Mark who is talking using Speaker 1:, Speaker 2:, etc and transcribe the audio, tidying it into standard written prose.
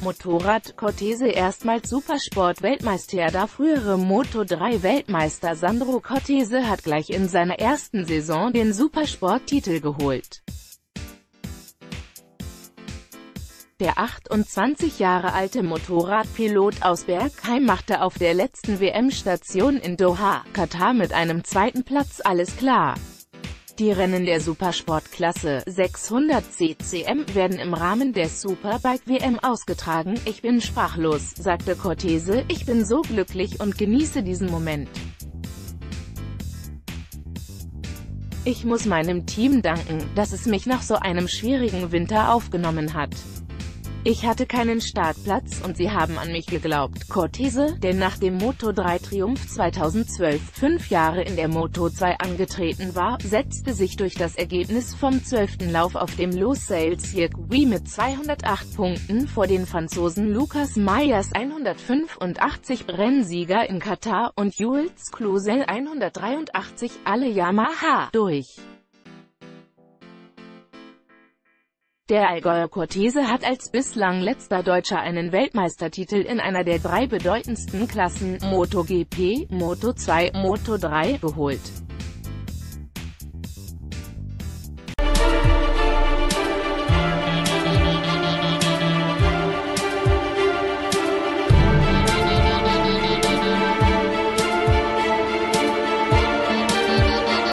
Speaker 1: Motorrad Cortese erstmals Supersport-Weltmeister. Der frühere Moto3-Weltmeister Sandro Cortese hat gleich in seiner ersten Saison den Supersport-Titel geholt. Der 28 Jahre alte Motorradpilot aus Bergheim machte auf der letzten WM-Station in Doha, Katar mit einem zweiten Platz alles klar. Die Rennen der Supersportklasse 600 CCM werden im Rahmen der Superbike-WM ausgetragen. Ich bin sprachlos, sagte Cortese, ich bin so glücklich und genieße diesen Moment. Ich muss meinem Team danken, dass es mich nach so einem schwierigen Winter aufgenommen hat. Ich hatte keinen Startplatz und sie haben an mich geglaubt. Cortese, der nach dem Moto3-Triumph 2012 5 Jahre in der Moto2 angetreten war, setzte sich durch das Ergebnis vom 12. Lauf auf dem Losail-Circuit mit 208 Punkten vor den Franzosen Lucas Mayas 185, Rennsieger in Katar, und Jules Cluzel 183, alle Yamaha, durch. Der Allgäuer Cortese hat als bislang letzter Deutscher einen Weltmeistertitel in einer der drei bedeutendsten Klassen, MotoGP, Moto2, Moto3, geholt.